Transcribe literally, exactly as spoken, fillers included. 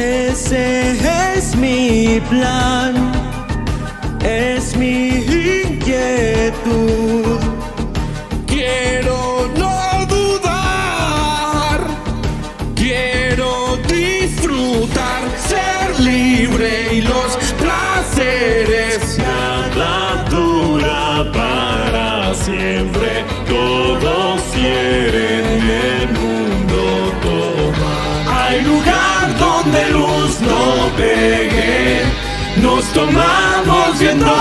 Ese es mi plan, es mi inquietud. Quiero no dudar, quiero disfrutar, ser libre y los placeres nada dura para siempre. Todos quieren el mundo tomar. Hay lugar donde luz no pegue, nos tomamos viendo